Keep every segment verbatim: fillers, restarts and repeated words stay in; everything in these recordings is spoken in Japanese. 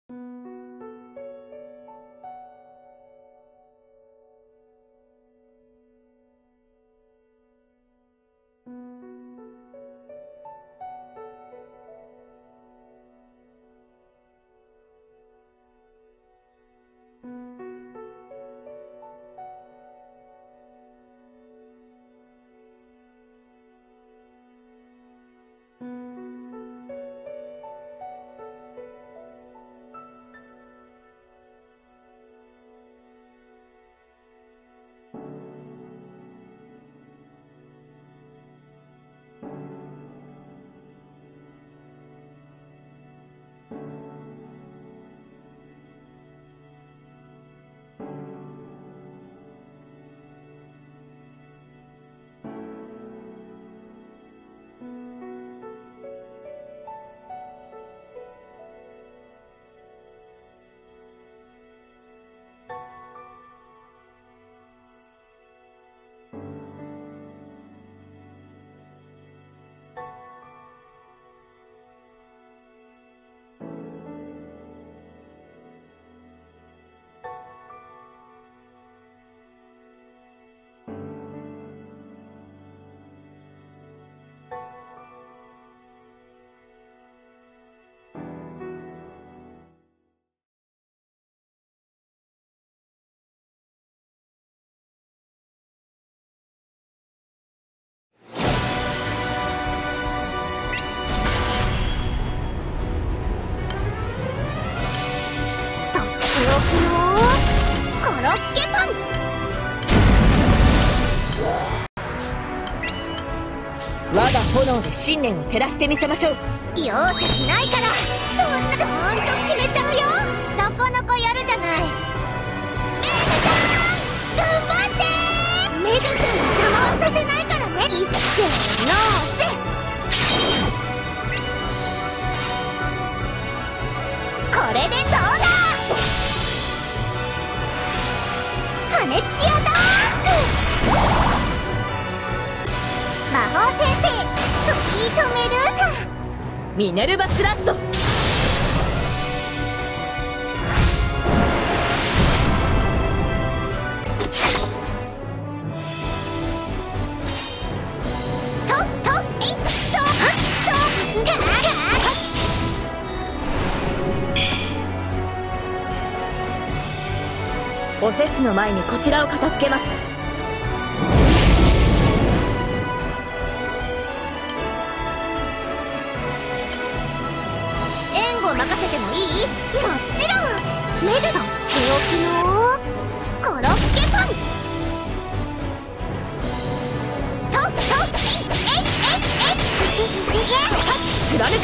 コロッケパン。我が炎で信念を照らしてみせましょう。容赦しないから。そんなドーンと決めちゃうよ。なかなかやるじゃない。メグさん頑張ってー。メグ君に邪魔はさせないからね。いっせーのーせ。これでどうだ。羽根つきアタック。魔法転生スイートメドゥーサミネルヴァスラスト。ととえっそうはっそうガーガー。おせちの前にこちらを片付けます。援護任せてもいい？もちろん。メルド手置きのコロッケパン。ととええええ貫く。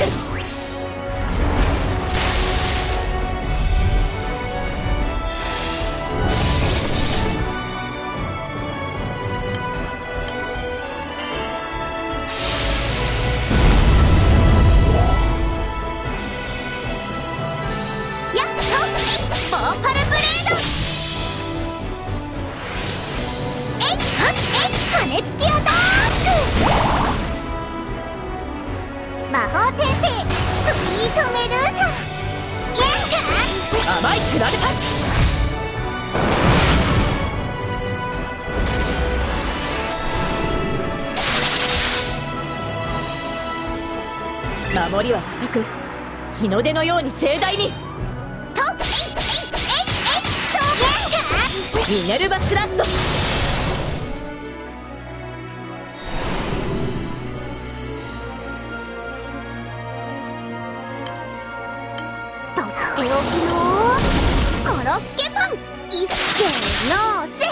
魔法転生スイートメドゥーサ。甘いつられた。守りは固く日の出のように盛大に。とえいえいえいえいそうミネルヴァスラスト。手置きのコロッケパン。いっせーのーせ。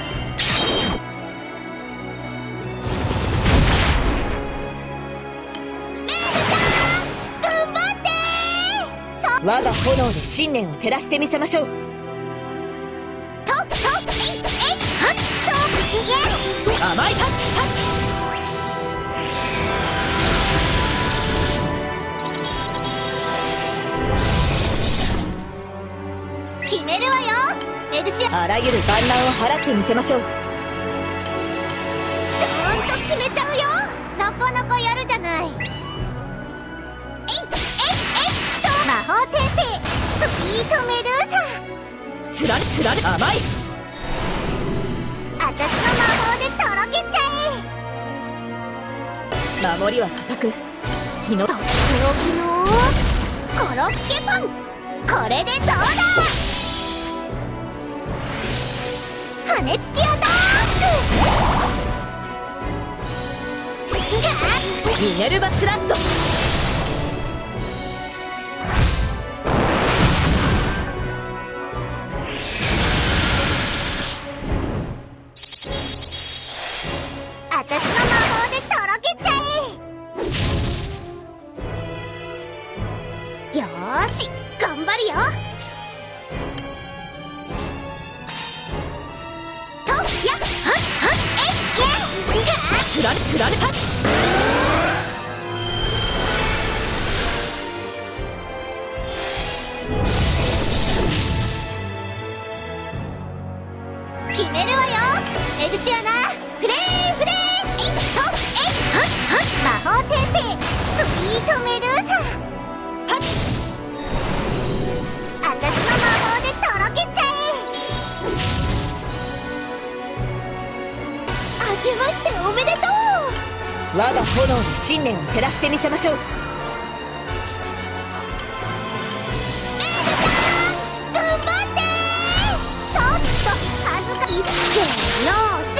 メグさん頑張ってー。ちょ我が炎で信念を照らしてみせましょう。ととえいえいはっそう甘いタッチタッチ。決めるわよメルシア。あらゆる万難を払ってみせましょう。ドーンと決めちゃうよ。なかなかやるじゃない。えいえいえいそう魔法転生スピメドゥーサつられつられ甘い。 私の魔法でとろけちゃ守りは固く火のえ。とっておきのコロッケパン、これでどうだ。羽根つきアタック。 ミネルヴァスラスト。 私の魔法でとろけちゃえ。よーし頑張るよ。とやっはっはっえっえっつられつられはっ。 決めるわよエルシアナ。フレーフレーえっとえっはっはっ魔法転生スイートメドゥーサはっ。私の魔法でとろけちゃえ。明けましておめでとう。 我が炎で信念を照らしてみせましょう。 頑張ってー。ちょっと恥ずかしいっせーのーせ。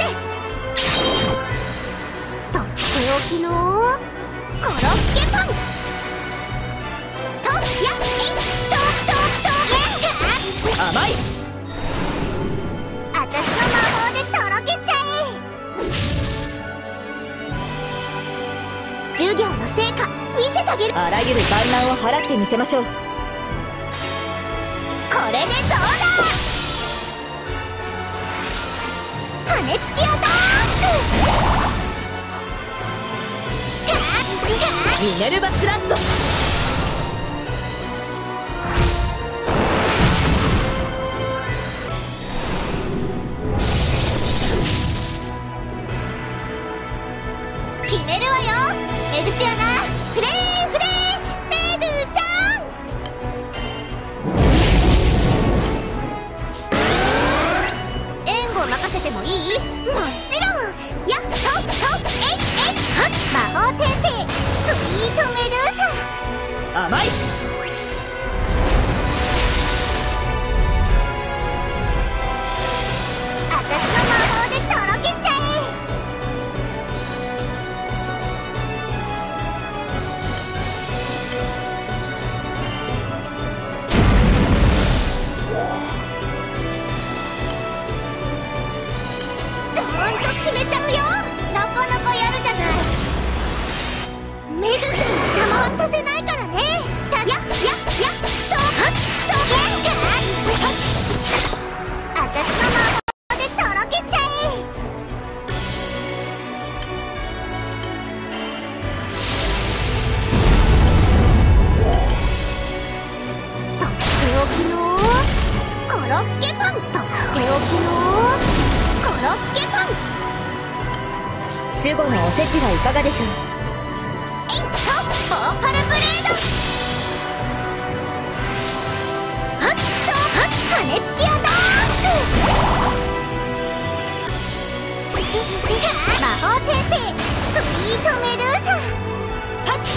とっておきのコロッケパンとやっえっととと甘い。 私の魔法でとろけちゃえ。授業の成果見せてあげる。 あらゆる万難を払ってみせましょう。 これでどうだ。羽根つきアタック。 ミネルヴァスラスト。 決めるわよエルシアナ。フレーフレーメドゥちゃん。援護任せてもいい。もちろんやっととえっえっはっ魔法転生スイートメドゥーサ甘い。 私の魔法でとろけちゃえ。ドーンと決めちゃうよ。なかなかやるじゃない。メドゥさんに邪魔はさせないからね。たやややそうはっそうへっ私の魔法でとろけちゃえ。とっておきのコロッケパンとっておきのコロッケパン。 守護のおせちはいかがでしょう。 えいっとボーパルブレードはっとはっ羽根つきアタック。魔法転生スイートメドゥーサハッハッ。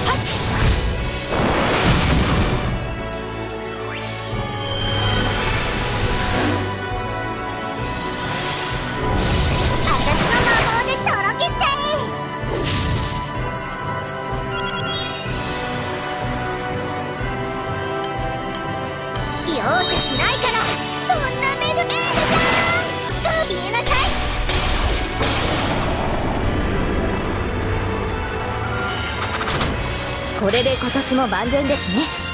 私の魔法でとろけちゃえ。容赦しないからそんなメドメードさん消えなさい。 これで今年も万全ですね。